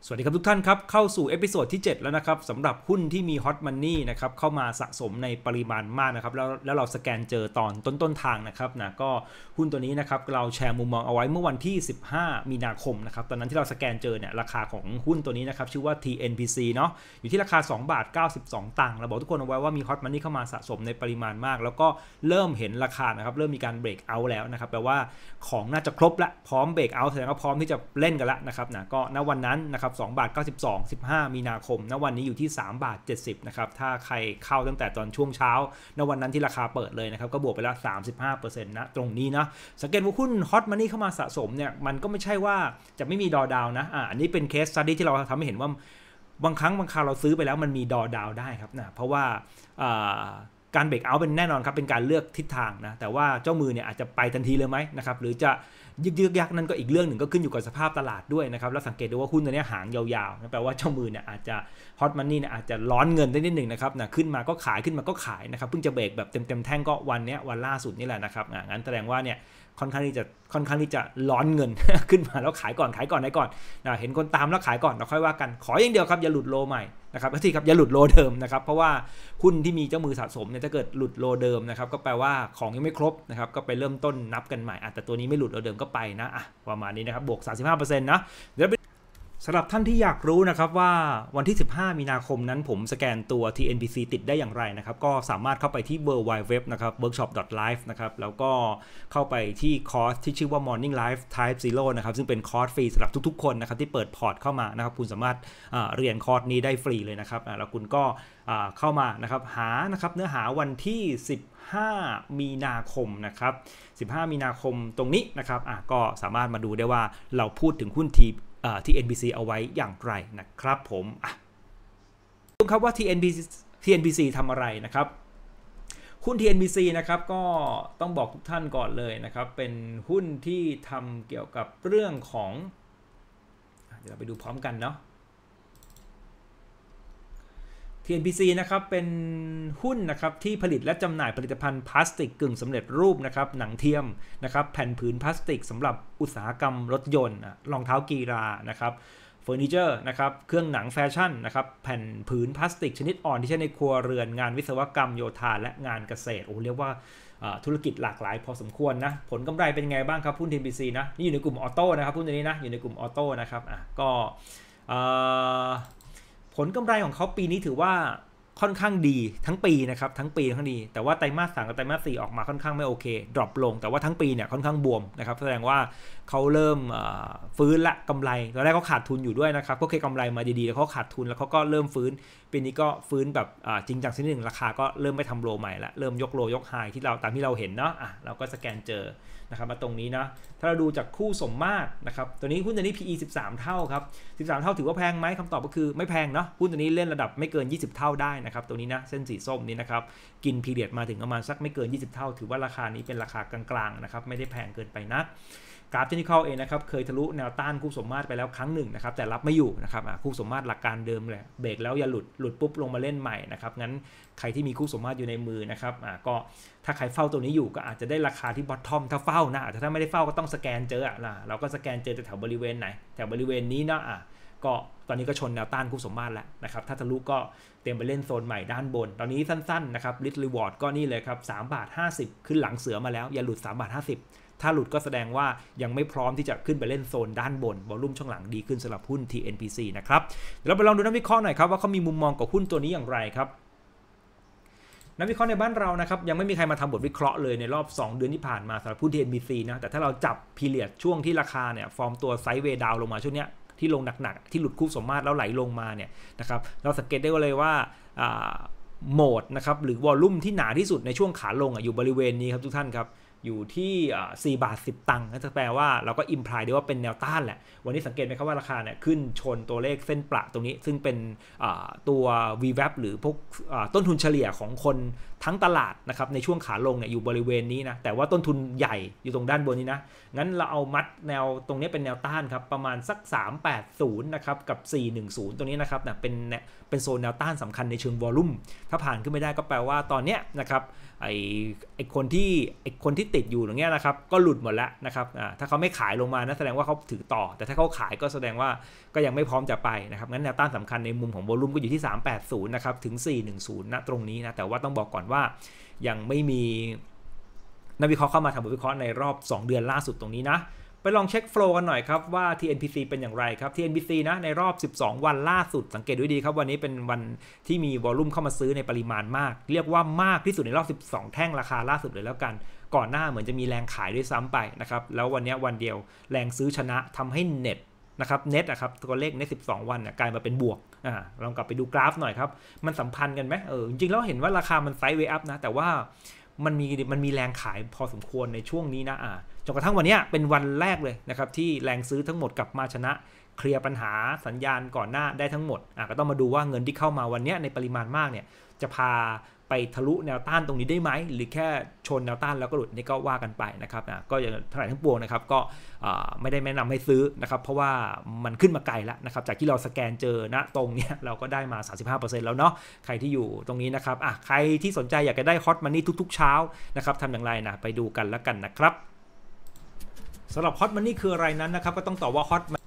สวัสดีครับทุกท่านครับเข้าสู่เอพิโซดที่7แล้วนะครับสำหรับหุ้นที่มีฮอตมันนี่นะครับเข้ามาสะสมในปริมาณมากนะครับแล้วเราสแกนเจอตอนต้นทางนะครับนะก็หุ้นตัวนี้นะครับเราแชร์มุมมองเอาไว้เมื่อวันที่15มีนาคมนะครับตอนนั้นที่เราสแกนเจอเนี่ยราคาของหุ้นตัวนี้นะครับชื่อว่า TNPC เนาะอยู่ที่ราคา2 บาท 92 ตังค์เราบอกทุกคนเอาไว้ว่ามีฮอตมันนี่เข้ามาสะสมในปริมาณมากแล้วก็เริ่มเห็นราคานะครับเริ่มมีการเบรกเอาท์แล้วนะครับแปลว่าของน่าจะครบละพร้อมเบรกเอาท์แสดงว่าพร้อมที่จะเล่นกันละนะครับนะก็ณวันนั้นนะครับ2 บาท 92 15มีนาคมณวันนี้อยู่ที่3 บาท 70นะครับถ้าใครเข้าตั้งแต่ตอนช่วงเช้าณวันนั้นที่ราคาเปิดเลยนะครับก็บวกไปแล้ว 35% นะตรงนี้นะสังเกตว่าหุ้นฮอตมันนี่เข้ามาสะสมเนี่ยมันก็ไม่ใช่ว่าจะไม่มีดอดาวนะอันนี้เป็นเคสสตั๊ดดี้ที่เราทำให้เห็นว่าบางครั้งบางคราวเราซื้อไปแล้วมันมีดอดาวได้ครับนะเพราะว่าการเบรกเอาท์เป็นแน่นอนครับเป็นการเลือกทิศทางนะแต่ว่าเจ้ามือเนี่ยอาจจะไปทันทีเลยไหมนะครับหรือจะยึกยักนั่นก็อีกเรื่องหนึ่งก็ขึ้นอยู่กับสภาพตลาดด้วยนะครับแล้วสังเกตดูว่าหุ้นตัวนี้หางยาวๆนะแปลว่าเจ้ามือเนี่ยอาจจะฮอตมันนี่เนี่ยอาจจะร้อนเงินได้นิดหนึ่งนะครับนะขึ้นมาก็ขายขึ้นมาก็ขายนะครับเพิ่งจะเบรกแบบเต็มแท่งก็วันล่าสุดนี่แหละนะครับงั้นแสดงว่าเนี่ยค่อนข้างที่จะร้อนเงิน ขึ้นมาแล้วขายก่อนได้ก่อนนะเห็นคนตามแล้วขายก่อนเราค่อยว่ากันขออย่างเดียวครับอย่าหลุดโลใหม่นะครับที่ครับอย่าหลุดโลเดิมนะครับเพราะว่าหุ้นที่มีเจ้ามือสะสมเนี่ยถ้าเกิดหลุดโลเดิมนะครับก็แปลว่าของยังไม่ครบนะครับก็ไปเริ่มต้นนับกันใหม่แต่ตัวนี้ไม่หลุดโลเดิมก็ไปนะประมาณนี้นะครับบวก 35% นะเดี๋ยวสำหรับท่านที่อยากรู้นะครับว่าวันที่15มีนาคมนั้นผมสแกนตัว TNPC ติดได้อย่างไรนะครับก็สามารถเข้าไปที่ www นะครับ workshop.live นะครับแล้วก็เข้าไปที่คอร์สที่ชื่อว่า Morning Live Type Zero นะครับซึ่งเป็นคอร์สฟรีสำหรับทุกๆคนนะครับที่เปิดพอร์ตเข้ามานะครับคุณสามารถเรียนคอร์สนี้ได้ฟรีเลยนะครับแล้วคุณก็เข้ามานะครับหานะครับเนื้อหาวันที่15มีนาคมนะครับ15มีนาคมตรงนี้นะครับก็สามารถมาดูได้ว่าเราพูดถึงหุ้นที่ TNPC เอาไว้อย่างไรนะครับผมดูครับว่า TNPC ทำอะไรนะครับหุ้น TNPC นะครับก็ต้องบอกทุกท่านก่อนเลยนะครับเป็นหุ้นที่ทำเกี่ยวกับเรื่องของเดี๋ยวเราไปดูพร้อมกันเนาะ TNPC นะครับเป็นหุ้นนะครับที่ผลิตและจำหน่ายผลิตภัณฑ์พลาสติกกึ่งสำเร็จรูปนะครับหนังเทียมนะครับแผ่นผืนพลาสติกสำหรับอุตสาหกรรมรถยนต์รองเท้ากีฬานะครับเฟอร์นิเจอร์นะครับเครื่องหนังแฟชั่นนะครับแผ่นผืนพลาสติกชนิดอ่อนที่ใช้ในครัวเรือนงานวิศวกรรมโยธาและงานเกษตรเรียกว่าธุรกิจหลากหลายพอสมควรนะผลกำไรเป็นไงบ้างครับหุ้น TNPC นะนี่อยู่ในกลุ่มออโต้นะครับหุ้นตัวนี้นะอยู่ในกลุ่มออโต้นะครับก็ผลกำไรของเขาปีนี้ถือว่าค่อนข้างดีทั้งปีนะครับทั้งปีค่อนข้างดีแต่ว่าไตรมาส 3กับไตรมาส 4ออกมาค่อนข้างไม่โอเคดรอปลงแต่ว่าทั้งปีเนี่ยค่อนข้างบวมนะครับแสดงว่าเขาเริ่มฟื้นละกำไรตอนแรกเขาขาดทุนอยู่ด้วยนะครับก็เคยกำไรมาดีๆแล้วเขาขาดทุนแล้วเขาก็เริ่มฟื้นปีนี้ก็ฟื้นแบบจริงจังสักนิดนึงราคาก็เริ่มไม่ทำโลใหม่ละเริ่มยกโลยกไฮที่เราตามที่เราเห็นเนาะเราก็สแกนเจอนะครับมาตรงนี้นะถ้าเราดูจากคู่สมมาตรนะครับตัวนี้หุ้นตัวนี้ PE 13 เท่าครับ13 เท่าถือว่าแพงไหมคำตอบก็คือไม่แพงเนาะหุ้นตัวนี้เล่นระดับไม่เกิน20 เท่าได้นะครับตัวนี้นะเส้นสีส้มนี้นะครับกินพีเรียดมาถึงประมาณสักไม่เกิน20 เท่าถือว่าราคานี้เป็นราคากลางๆนะครับไม่ได้แพงเกินไปนักกราฟเทคนิคอลเองนะครับเคยทะลุแนวต้านคู่สมมาตรไปแล้วครั้งหนึ่งนะครับแต่รับไม่อยู่นะครับคู่สมมาตรหลักการเดิมเลยเบรกแล้วอย่าหลุดปุ๊บลงมาเล่นใหม่นะครับงั้นใครที่มีคู่สมมาตรอยู่ในมือนะครับก็ถ้าใครเฝ้าตัวนี้อยู่ก็อาจจะได้ราคาที่บอททอมถ้าเฝ้านะแต่ถ้าไม่ได้เฝ้าก็ต้องสแกนเจอเราก็สแกนเจอแถวบริเวณไหนแถวบริเวณนี้นะก็ตอนนี้ก็ชนแนวต้านคู่สมมาตรแล้วนะครับถ้าทะลุก็เตรียมไปเล่นโซนใหม่ด้านบนตอนนี้สั้นๆนะครับริชรีวอร์ดก็นี่เลยครับ3 บาท 50ขึ้นหลังเสือมาแล้วอย่าหลุด3 บาท 50ถ้าหลุดก็แสดงว่ายังไม่พร้อมที่จะขึ้นไปเล่นโซนด้านบนวอลุ่มช่วงหลังดีขึ้นสำหรับหุ้น TNPC นะครับเดี๋ยวเราไปลองดูนักวิเคราะห์หน่อยครับว่าเขามีมุมมองกับหุ้นตัวนี้อย่างไรครับนักวิเคราะห์ในบ้านเรานะครับยังไม่มีใครมาทำบทวิเคราะห์เลยในรอบ2เดือนที่ผ่านมาสำหรับหุ้น TNPC นะแต่ถ้าเราจับพีเรียดช่วงที่ราคาเนี่ยฟอร์มตัวไซด์เวย์ดาวลงมาช่วงนี้ที่ลงหนักๆที่หลุดคู่สมมาตรแล้วไหลลงมาเนี่ยนะครับเราสังเกตได้เลยว่าโหมดนะครับหรือวอลลุ่มที่หนาที่สุดในช่วงขาลงอยู่บริเวณนี้ครับทุกท่านครับอยู่ที่4 บาท 10 ตังค์นั่นจะแปลว่าเราก็อิมพลายได้ว่าเป็นแนวต้านแหละวันนี้สังเกตไหมครับว่าราคาเนี่ยขึ้นชนตัวเลขเส้นประตรงนี้ซึ่งเป็นตัว VWAP หรือพวกต้นทุนเฉลี่ยของคนทั้งตลาดนะครับในช่วงขาลงเนี่ยอยู่บริเวณนี้นะแต่ว่าต้นทุนใหญ่อยู่ตรงด้านบนนี้นะงั้นเราเอามัดแนวตรงนี้เป็นแนวต้านครับประมาณสัก380นะครับกับ410ตรงนี้นะครับเป็นโซนแนวต้านสำคัญในเชิงวอลลุ่มถ้าผ่านขึ้นไม่ได้ก็แปลว่าตอนเนี้ยนะครับไอคนที่ติดอยู่อย่างเงี้ยนะครับก็หลุดหมดแล้วนะครับถ้าเขาไม่ขายลงมานะแสดงว่าเขาถือต่อแต่ถ้าเขาขายก็แสดงว่าก็ยังไม่พร้อมจะไปนะครับงั้นแนวต้านสำคัญในมุมของวอลุ่มก็อยู่ที่380นะครับถึง410นะตรงนี้นะแต่ว่าต้องบอกก่อนว่ายังไม่มีนักวิเคราะห์เข้ามาทำบทวิเคราะห์ในรอบ2เดือนล่าสุดตรงนี้นะไปลองเช็คโฟลว์กันหน่อยครับว่า TNPC เป็นอย่างไรครับ TNPC นะในรอบ12วันล่าสุดสังเกตดูดีครับวันนี้เป็นวันที่มีวอลุ่มเข้ามาซื้อในปริมาณมากเรียกว่ามากที่สุดในรอบ12แท่งราคาล่าสุดเลยแล้วกันก่อนหน้าเหมือนจะมีแรงขายด้วยซ้ำไปนะครับแล้ววันนี้วันเดียวแรงซื้อชนะทำให้เน็ตนะครับเน็ตนะครับตัวเลขใน12วันกลายมาเป็นบวกลองกลับไปดูกราฟหน่อยครับมันสัมพันธ์กันไหมจริงๆแล้วเห็นว่าราคามันไซด์เวย์อัพนะแต่ว่ามันมีแรงขายพอสมควรในช่วงนี้นะจนกระทั่งวันนี้เป็นวันแรกเลยนะครับที่แรงซื้อทั้งหมดกลับมาชนะเคลียร์ปัญหาสัญญาณก่อนหน้าได้ทั้งหมดก็ต้องมาดูว่าเงินที่เข้ามาวันนี้ในปริมาณมากเนี่ยจะพาไปทะลุแนวต้านตรงนี้ได้ไหมหรือแค่ชนแนวต้านแล้วก็หลุดนี่ก็ว่ากันไปนะครับก็อย่างเท่าไหร่ทั้งปวงนะครับก็ไม่ได้แนะนำให้ซื้อนะครับเพราะว่ามันขึ้นมาไกลแล้วนะครับจากที่เราสแกนเจอณตรงเนี้ยเราก็ได้มา 35% แล้วเนาะใครที่อยู่ตรงนี้นะครับใครที่สนใจอยากจะได้ฮอตมันนี่ทุกๆเช้านะครับทำอย่างไรนะไปดูกันแล้วกันนะครับสำหรับฮอตมันนี่คืออะไรนั้นนะครับก็ต้องตอบว่าฮอต